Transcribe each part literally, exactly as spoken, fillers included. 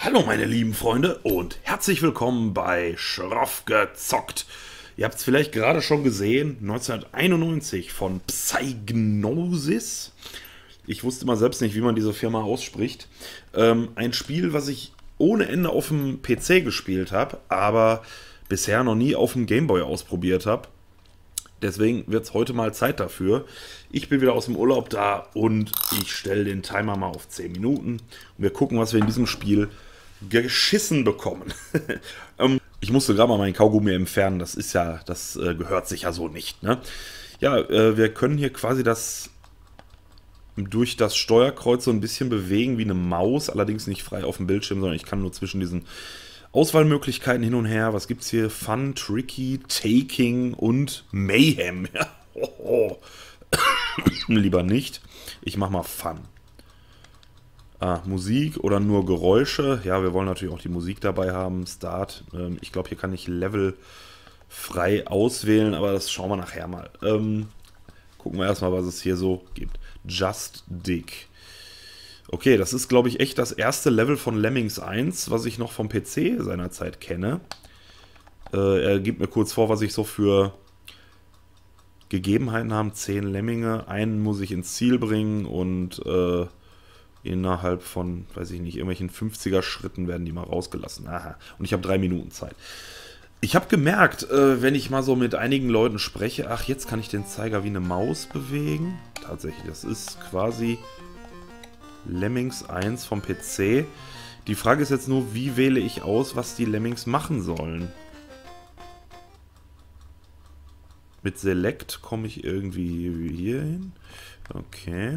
Hallo meine lieben Freunde und herzlich willkommen bei Schroff gezockt. Ihr habt es vielleicht gerade schon gesehen, neunzehnhunderteinundneunzig von Psygnosis. Ich wusste mal selbst nicht, wie man diese Firma ausspricht. Ähm, ein Spiel, was ich ohne Ende auf dem P C gespielt habe, aber bisher noch nie auf dem Gameboy ausprobiert habe. Deswegen wird es heute mal Zeit dafür. Ich bin wieder aus dem Urlaub da und ich stelle den Timer mal auf zehn Minuten. Und wir gucken, was wir in diesem Spiel geschissen bekommen. ähm, ich musste gerade mal meinen Kaugummi entfernen. Das ist ja, das äh, gehört sich ja so nicht. Ne? Ja, äh, wir können hier quasi das durch das Steuerkreuz so ein bisschen bewegen wie eine Maus. Allerdings nicht frei auf dem Bildschirm, sondern ich kann nur zwischen diesen Auswahlmöglichkeiten hin und her. Was gibt's hier? Fun, Tricky, Taking und Mayhem. Ja. Oh, oh. Lieber nicht. Ich mach mal Fun. Ah, Musik oder nur Geräusche. Ja, wir wollen natürlich auch die Musik dabei haben. Start. Ähm, ich glaube, hier kann ich Level frei auswählen, aber das schauen wir nachher mal. Ähm, gucken wir erstmal, was es hier so gibt. Just Dig. Okay, das ist, glaube ich, echt das erste Level von Lemmings eins, was ich noch vom P C seinerzeit kenne. Äh, er gibt mir kurz vor, was ich so für Gegebenheiten habe. Zehn Lemminge, einen muss ich ins Ziel bringen und äh, innerhalb von, weiß ich nicht, irgendwelchen fünfziger Schritten werden die mal rausgelassen. Aha. Und ich habe drei Minuten Zeit. Ich habe gemerkt, äh, wenn ich mal so mit einigen Leuten spreche, ach, jetzt kann ich den Zeiger wie eine Maus bewegen. Tatsächlich, das ist quasi Lemmings eins vom P C. Die Frage ist jetzt nur, wie wähle ich aus, was die Lemmings machen sollen? Mit Select komme ich irgendwie hier hin. Okay.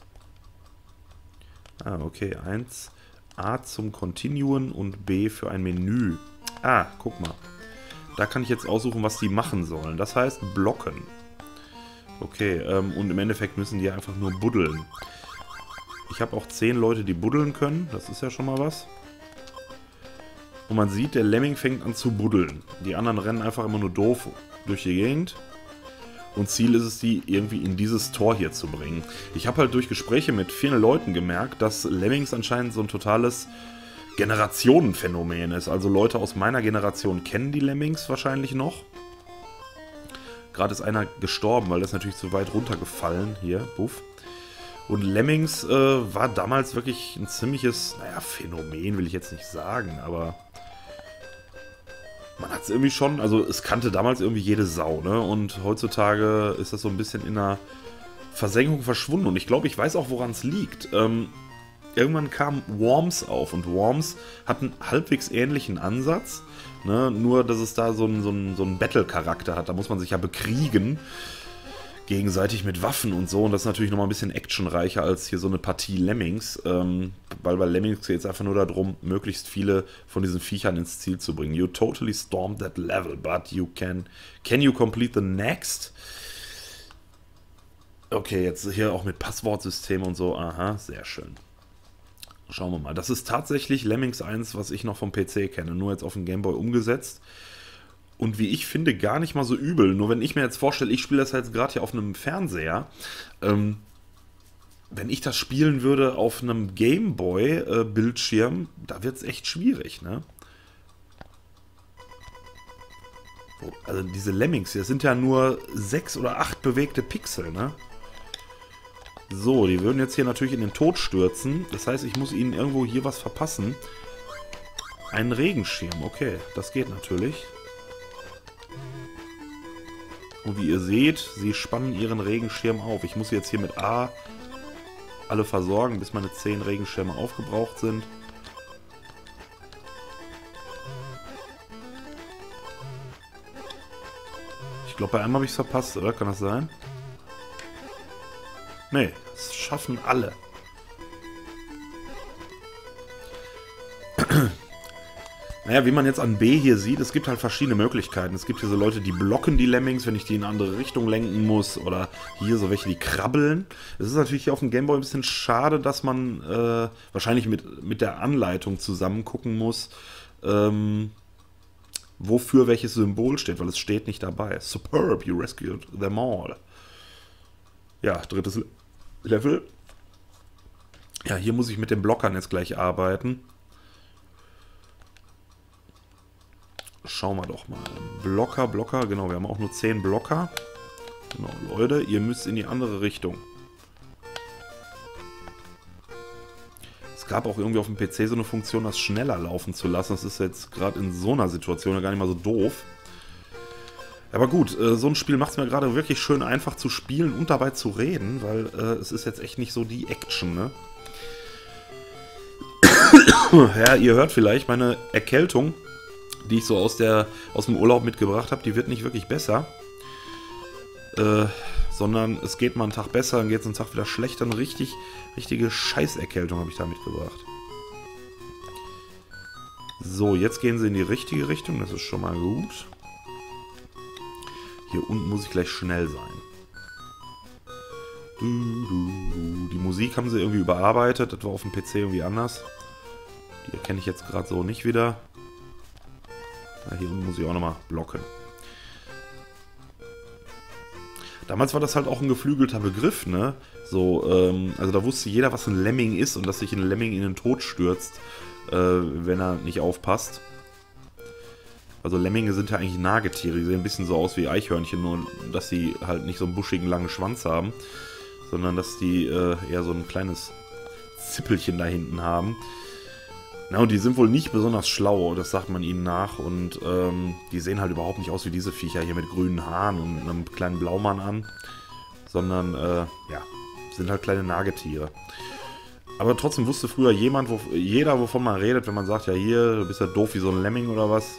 Ah, okay. eins. A zum Continuen und B für ein Menü. Ah, guck mal. Da kann ich jetzt aussuchen, was die machen sollen. Das heißt blocken. Okay, ähm, und im Endeffekt müssen die einfach nur buddeln. Ich habe auch zehn Leute, die buddeln können. Das ist ja schon mal was. Und man sieht, der Lemming fängt an zu buddeln. Die anderen rennen einfach immer nur doof durch die Gegend. Und Ziel ist es, die irgendwie in dieses Tor hier zu bringen. Ich habe halt durch Gespräche mit vielen Leuten gemerkt, dass Lemmings anscheinend so ein totales Generationenphänomen ist. Also Leute aus meiner Generation kennen die Lemmings wahrscheinlich noch. Gerade ist einer gestorben, weil das ist natürlich zu weit runtergefallen. Hier, buff. Und Lemmings äh, war damals wirklich ein ziemliches, naja, Phänomen will ich jetzt nicht sagen, aber man hat es irgendwie schon, also es kannte damals irgendwie jede Sau, ne? Und heutzutage ist das so ein bisschen in einer Versenkung verschwunden. Und ich glaube, ich weiß auch, woran es liegt. Ähm, irgendwann kam Worms auf und Worms hat einen halbwegs ähnlichen Ansatz, ne? Nur, dass es da so einen, so einen, so einen Battle-Charakter hat. Da muss man sich ja bekriegen, gegenseitig mit Waffen und so. Und das ist natürlich nochmal ein bisschen actionreicher als hier so eine Partie Lemmings. Ähm, weil bei Lemmings geht es einfach nur darum, möglichst viele von diesen Viechern ins Ziel zu bringen. You totally stormed that level, but you can... Can you complete the next? Okay, jetzt hier auch mit Passwortsystem und so. Aha, sehr schön. Schauen wir mal. Das ist tatsächlich Lemmings eins, was ich noch vom P C kenne. Nur jetzt auf den Gameboy umgesetzt. Und wie ich finde, gar nicht mal so übel. Nur wenn ich mir jetzt vorstelle, ich spiele das jetzt gerade hier auf einem Fernseher. Ähm, wenn ich das spielen würde auf einem Gameboy-Bildschirm, äh, da wird es echt schwierig, ne? Also diese Lemmings hier, das sind ja nur sechs oder acht bewegte Pixel, ne? So, die würden jetzt hier natürlich in den Tod stürzen. Das heißt, ich muss ihnen irgendwo hier was verpassen. Einen Regenschirm, okay, das geht natürlich. Und wie ihr seht, sie spannen ihren Regenschirm auf. Ich muss jetzt hier mit A alle versorgen, bis meine zehn Regenschirme aufgebraucht sind. Ich glaube, bei einem habe ich es verpasst, oder? Kann das sein? Nee, das schaffen alle. Naja, wie man jetzt an B hier sieht, es gibt halt verschiedene Möglichkeiten. Es gibt hier so Leute, die blocken die Lemmings, wenn ich die in eine andere Richtung lenken muss. Oder hier so welche, die krabbeln. Es ist natürlich hier auf dem Gameboy ein bisschen schade, dass man äh, wahrscheinlich mit, mit der Anleitung zusammen gucken muss, ähm, wofür welches Symbol steht, weil es steht nicht dabei. Superb, you rescued them all. Ja, drittes Level. Ja, hier muss ich mit den Blockern jetzt gleich arbeiten. schauen wir doch mal. Blocker, Blocker, genau, wir haben auch nur zehn Blocker. Genau, Leute, ihr müsst in die andere Richtung. Es gab auch irgendwie auf dem P C so eine Funktion, das schneller laufen zu lassen. Das ist jetzt gerade in so einer Situation ja gar nicht mal so doof. Aber gut, so ein Spiel macht es mir gerade wirklich schön einfach zu spielen und dabei zu reden, weil äh, es ist jetzt echt nicht so die Action, ne? Ja, ihr hört vielleicht, meine Erkältung, die ich so aus, der, aus dem Urlaub mitgebracht habe, die wird nicht wirklich besser. Äh, sondern es geht mal einen Tag besser, dann geht es einen Tag wieder schlechter. Eine richtig, richtige Scheißerkältung habe ich da mitgebracht. So, jetzt gehen sie in die richtige Richtung, das ist schon mal gut. Hier unten muss ich gleich schnell sein. Die Musik haben sie irgendwie überarbeitet, das war auf dem P C irgendwie anders. Die erkenne ich jetzt gerade so nicht wieder. Ja, hier unten muss ich auch nochmal blocken. Damals war das halt auch ein geflügelter Begriff, ne? So, ähm, also da wusste jeder, was ein Lemming ist und dass sich ein Lemming in den Tod stürzt, äh, wenn er nicht aufpasst. Also Lemminge sind ja eigentlich Nagetiere, die sehen ein bisschen so aus wie Eichhörnchen, nur dass sie halt nicht so einen buschigen langen Schwanz haben, sondern dass die äh, eher so ein kleines Zippelchen da hinten haben. Na, und die sind wohl nicht besonders schlau, das sagt man ihnen nach. Und ähm, die sehen halt überhaupt nicht aus wie diese Viecher hier mit grünen Haaren und einem kleinen Blaumann an. Sondern, äh, ja, sind halt kleine Nagetiere. Aber trotzdem wusste früher jemand, wo, jeder, wovon man redet, wenn man sagt, ja hier, du bist ja doof wie so ein Lemming oder was.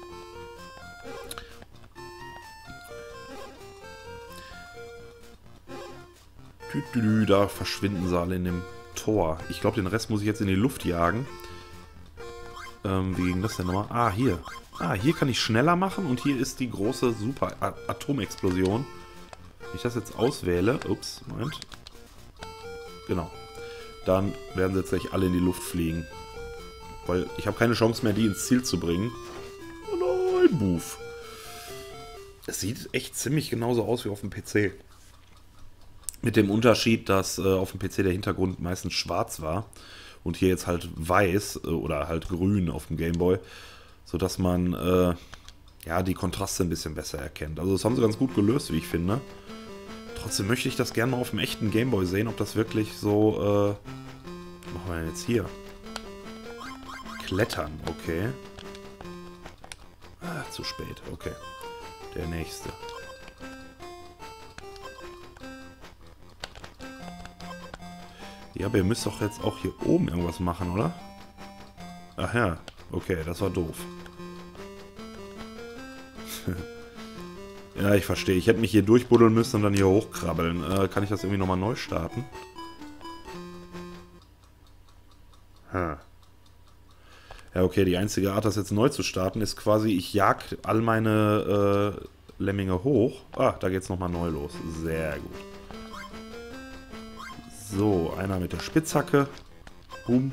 Da verschwinden sie alle in dem Tor. Ich glaube, den Rest muss ich jetzt in die Luft jagen. Ähm, wie ging das denn nochmal? Ah, hier. Ah, hier kann ich schneller machen und hier ist die große super Atomexplosion. Wenn ich das jetzt auswähle, ups, Moment. Genau. Dann werden sie jetzt gleich alle in die Luft fliegen. Weil ich habe keine Chance mehr, die ins Ziel zu bringen. Oh nein, Buff. Es sieht echt ziemlich genauso aus wie auf dem P C. Mit dem Unterschied, dass äh, auf dem P C der Hintergrund meistens schwarz war. Und hier jetzt halt weiß äh, oder halt grün auf dem Gameboy. Sodass man äh, ja, die Kontraste ein bisschen besser erkennt. Also das haben sie ganz gut gelöst, wie ich finde. Trotzdem möchte ich das gerne mal auf dem echten Gameboy sehen, ob das wirklich so... Äh, was machen wir denn jetzt hier? Klettern, okay. Ah, zu spät, okay. Der nächste. Ja, aber ihr müsst doch jetzt auch hier oben irgendwas machen, oder? Ach ja, okay, das war doof. Ja, ich verstehe. Ich hätte mich hier durchbuddeln müssen und dann hier hochkrabbeln. Äh, kann ich das irgendwie nochmal neu starten? Hm. Ja, okay, die einzige Art, das jetzt neu zu starten, ist quasi, ich jag all meine äh, Lemminge hoch. Ah, da geht's nochmal neu los. Sehr gut. So, einer mit der Spitzhacke. Boom.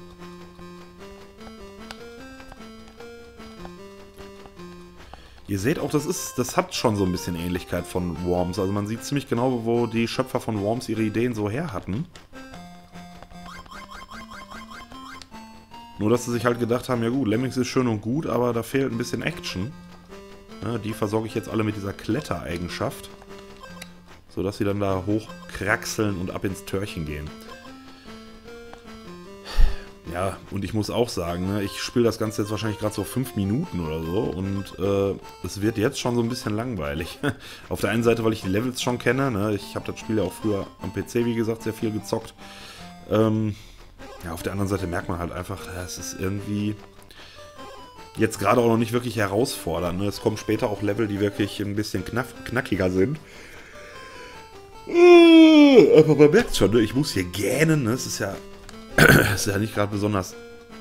Ihr seht auch, das ist, das hat schon so ein bisschen Ähnlichkeit von Worms. Also man sieht ziemlich genau, wo die Schöpfer von Worms ihre Ideen so her hatten. Nur, dass sie sich halt gedacht haben, ja gut, Lemmings ist schön und gut, aber da fehlt ein bisschen Action. Ja, die versorge ich jetzt alle mit dieser Klettereigenschaft. Sodass sie dann da hochkraxeln und ab ins Törchen gehen. Ja, und ich muss auch sagen, ne, ich spiele das Ganze jetzt wahrscheinlich gerade so fünf Minuten oder so und äh, es wird jetzt schon so ein bisschen langweilig. Auf der einen Seite, weil ich die Levels schon kenne, ne, ich habe das Spiel ja auch früher am P C, wie gesagt, sehr viel gezockt. Ähm, ja, auf der anderen Seite merkt man halt einfach, es ist irgendwie jetzt gerade auch noch nicht wirklich herausfordernd. Ne? Es kommen später auch Level, die wirklich ein bisschen knack knackiger sind. Aber man merkt schon, ne, ich muss hier gähnen, ne, es ist ja ist ja nicht gerade besonders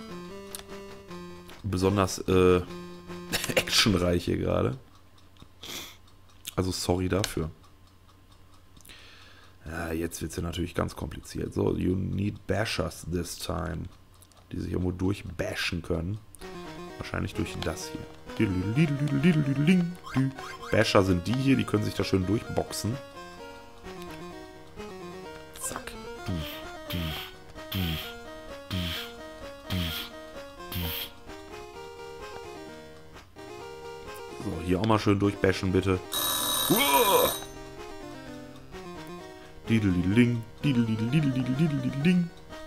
besonders äh, actionreich hier gerade. Also sorry dafür. Ja, jetzt wird es ja natürlich ganz kompliziert. So, you need bashers this time. Die sich irgendwo durchbashen können. Wahrscheinlich durch das hier. Basher sind die hier, die können sich da schön durchboxen. Zack. So, hier auch mal schön durchbashen, bitte. Didelideling, didelideling.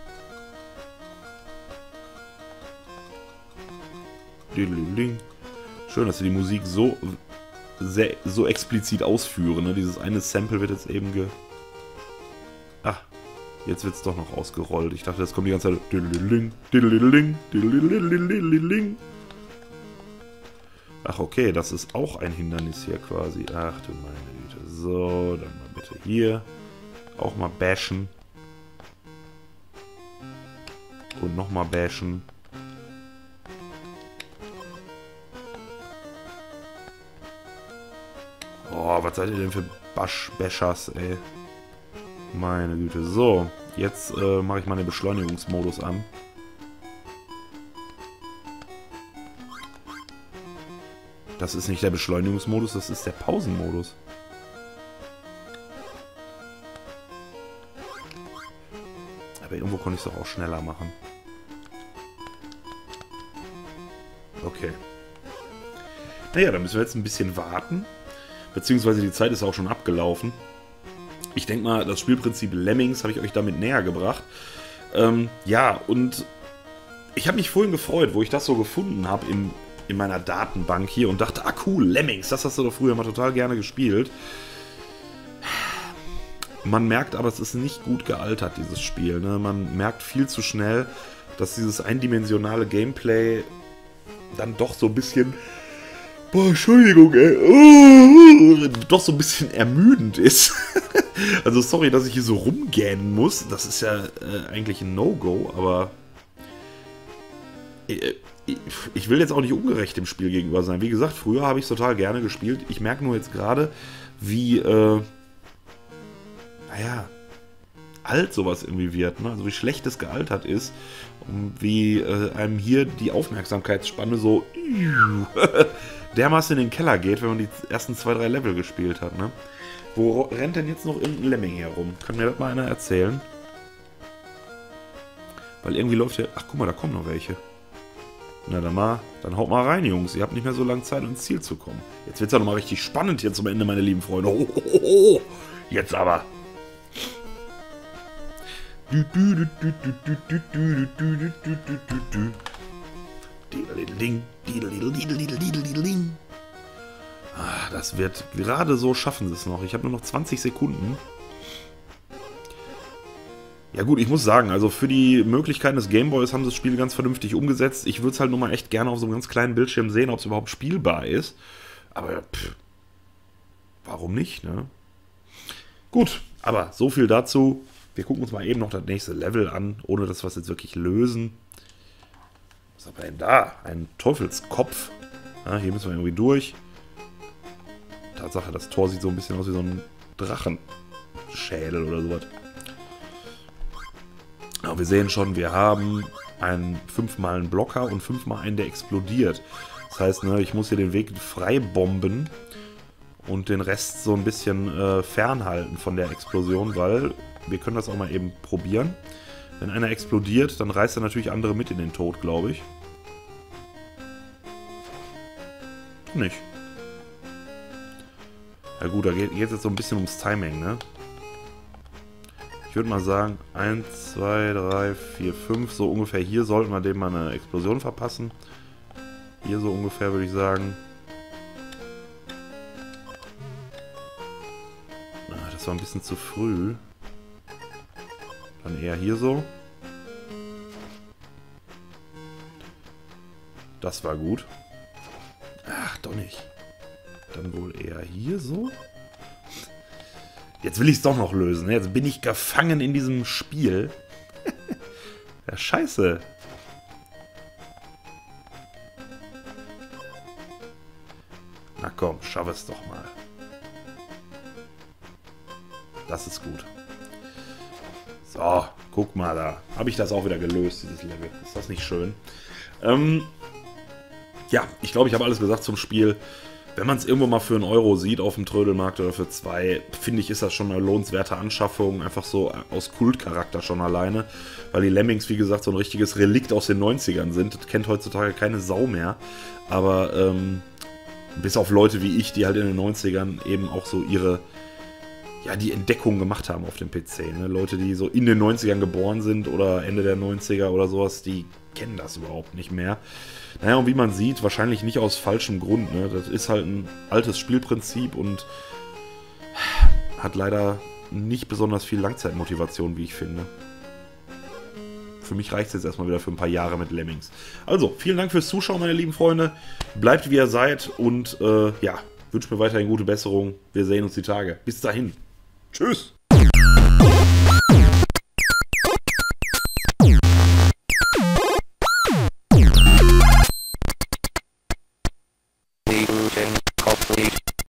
Didelideling. Schön, dass sie die Musik so, sehr, so explizit ausführen. Ne? Dieses eine Sample wird jetzt eben ge... Ach, jetzt wird es doch noch ausgerollt. Ich dachte, das kommt die ganze Zeit... Didelideling, didelideling, didelideling. Ach, okay, das ist auch ein Hindernis hier quasi. Ach du meine Güte. So, dann mal bitte hier. Auch mal bashen. Und nochmal bashen. Oh, was seid ihr denn für Bash-Bashers, ey? Meine Güte. So, jetzt äh, mache ich mal den Beschleunigungsmodus an. Das ist nicht der Beschleunigungsmodus, das ist der Pausenmodus. Aber irgendwo konnte ich es doch auch schneller machen. Okay. Naja, dann müssen wir jetzt ein bisschen warten. Beziehungsweise die Zeit ist auch schon abgelaufen. Ich denke mal, das Spielprinzip Lemmings habe ich euch damit näher gebracht. Ähm, ja, und ich habe mich vorhin gefreut, wo ich das so gefunden habe im, in meiner Datenbank hier und dachte, ah cool, Lemmings, das hast du doch früher mal total gerne gespielt. Man merkt aber, es ist nicht gut gealtert, dieses Spiel. Ne? Man merkt viel zu schnell, dass dieses eindimensionale Gameplay dann doch so ein bisschen... Boah, Entschuldigung, ey. Uh, doch so ein bisschen ermüdend ist. Also sorry, dass ich hier so rumgähnen muss. Das ist ja äh, eigentlich ein No-Go, aber... Äh, ich will jetzt auch nicht ungerecht dem Spiel gegenüber sein. Wie gesagt, früher habe ich es total gerne gespielt. Ich merke nur jetzt gerade, wie... Äh, naja, alt sowas irgendwie wird, ne? Also wie schlecht es gealtert ist und wie äh, einem hier die Aufmerksamkeitsspanne so dermaßen in den Keller geht, wenn man die ersten zwei, drei Level gespielt hat, ne? Wo rennt denn jetzt noch irgendein Lemming herum? Kann mir das mal einer erzählen? Weil irgendwie läuft ja... Ach, guck mal, da kommen noch welche. Na dann mal, dann haut mal rein, Jungs. Ihr habt nicht mehr so lange Zeit, ins Ziel zu kommen. Jetzt wird es ja nochmal richtig spannend hier zum Ende, meine lieben Freunde. Oh, oh, oh, oh. Jetzt aber. Ah, das wird gerade so, schaffen sie es noch. Ich habe nur noch zwanzig Sekunden. Ja gut, ich muss sagen, also für die Möglichkeiten des Gameboys haben sie das Spiel ganz vernünftig umgesetzt. Ich würde es halt nur mal echt gerne auf so einem ganz kleinen Bildschirm sehen, ob es überhaupt spielbar ist. Aber pff, warum nicht, ne? Gut, aber so viel dazu. Wir gucken uns mal eben noch das nächste Level an, ohne dass wir es jetzt wirklich lösen. Was haben wir denn da? Ein Teufelskopf. Ja, hier müssen wir irgendwie durch. Tatsache, das Tor sieht so ein bisschen aus wie so ein Drachenschädel oder sowas. Ja, wir sehen schon, wir haben einen fünfmal einen Blocker und fünfmal einen, der explodiert. Das heißt, ne, ich muss hier den Weg frei bomben und den Rest so ein bisschen äh, fernhalten von der Explosion, weil wir können das auch mal eben probieren. Wenn einer explodiert, dann reißt er natürlich andere mit in den Tod, glaube ich. Nicht. Ja gut, da geht es jetzt so ein bisschen ums Timing, ne? Ich würde mal sagen, eins, zwei, drei, vier, fünf, so ungefähr hier sollten wir dem mal eine Explosion verpassen. Hier so ungefähr, würde ich sagen. Ah, das war ein bisschen zu früh. Dann eher hier so. Das war gut. Ach, doch nicht. Dann wohl eher hier so. Jetzt will ich es doch noch lösen. Jetzt bin ich gefangen in diesem Spiel. Ja, scheiße. Na komm, schaff es doch mal. Das ist gut. So, guck mal da. Habe ich das auch wieder gelöst, dieses Level. Ist das nicht schön? Ähm, ja, ich glaube, ich habe alles gesagt zum Spiel. Wenn man es irgendwo mal für einen Euro sieht auf dem Trödelmarkt oder für zwei, finde ich, ist das schon eine lohnenswerte Anschaffung. Einfach so aus Kultcharakter schon alleine. Weil die Lemmings, wie gesagt, so ein richtiges Relikt aus den neunzigern sind. Das kennt heutzutage keine Sau mehr. Aber, ähm, Bis auf Leute wie ich, die halt in den neunzigern eben auch so ihre, ja, die Entdeckung gemacht haben auf dem P C. Ne? Leute, die so in den neunzigern geboren sind oder Ende der neunziger oder sowas, die kennen das überhaupt nicht mehr. Naja, und wie man sieht, wahrscheinlich nicht aus falschem Grund. Ne? Das ist halt ein altes Spielprinzip und hat leider nicht besonders viel Langzeitmotivation, wie ich finde. Für mich reicht es jetzt erstmal wieder für ein paar Jahre mit Lemmings. Also, vielen Dank fürs Zuschauen, meine lieben Freunde. Bleibt wie ihr seid und äh, ja, wünsche mir weiterhin gute Besserung. Wir sehen uns die Tage. Bis dahin. Tschüss. Rebooting complete.